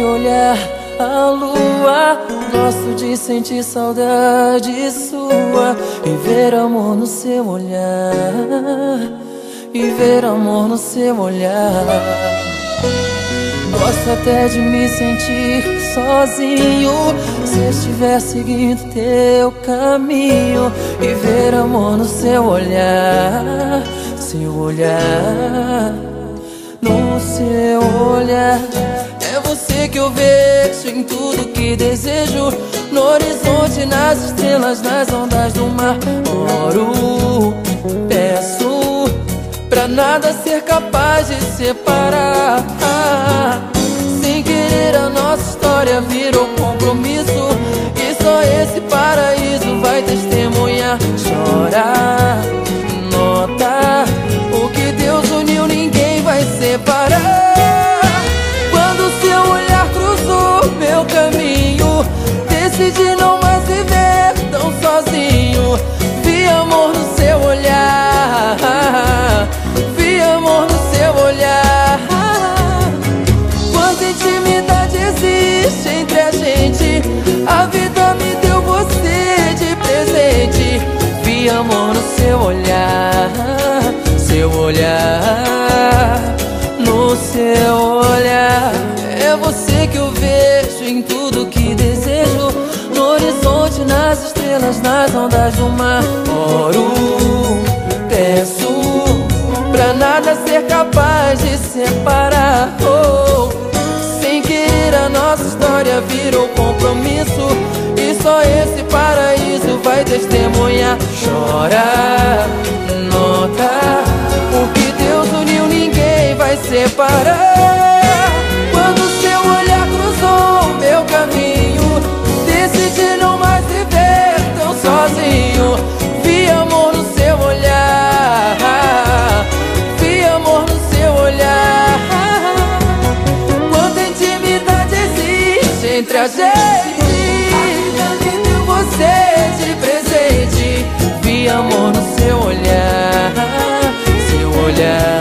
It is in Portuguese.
olhar a lua, gosto de sentir saudade sua e ver amor no seu olhar, e ver amor no seu olhar. Gosto até de me sentir sozinho se estiver seguindo teu caminho e ver amor no seu olhar, seu olhar, no seu olhar. É você que eu vejo em tudo que desejo, no horizonte, nas estrelas, nas ondas do mar. Oro, peço, pra nada ser capaz de separar. Sem querer a nossa história virou compromisso, e só esse paraíso vai testemunhar. Chora, nota, o que Deus uniu ninguém vai separar. Quando seu olhar cruzou meu caminho, decidi não mais viver tão sozinho. Vi amor no seu olhar, vi amor no seu olhar. Quanta intimidade existe entre a gente, a vida me deu você de presente. Vi amor no seu olhar, seu olhar, no seu olhar. É você que eu vejo em tudo que desejo, no horizonte, nas estrelas, nas ondas do mar. Oro, peço, pra nada ser capaz de separar. Sem querer a nossa história virou compromisso, e só esse paraíso vai testemunhar. Chora, nota, o que Deus uniu ninguém vai separar. Quando seu olhar cruzou meu caminho, decidi não mais viver tão sozinho. Vi amor no seu olhar, vi amor no seu olhar. Quanta intimidade existe entre a gente, a vida me deu você de presente. Vi amor no seu olhar, seu olhar.